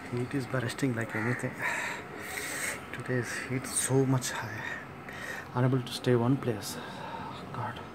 Heat is bursting like anything. Today's heat so much high. Unable to stay one place. God.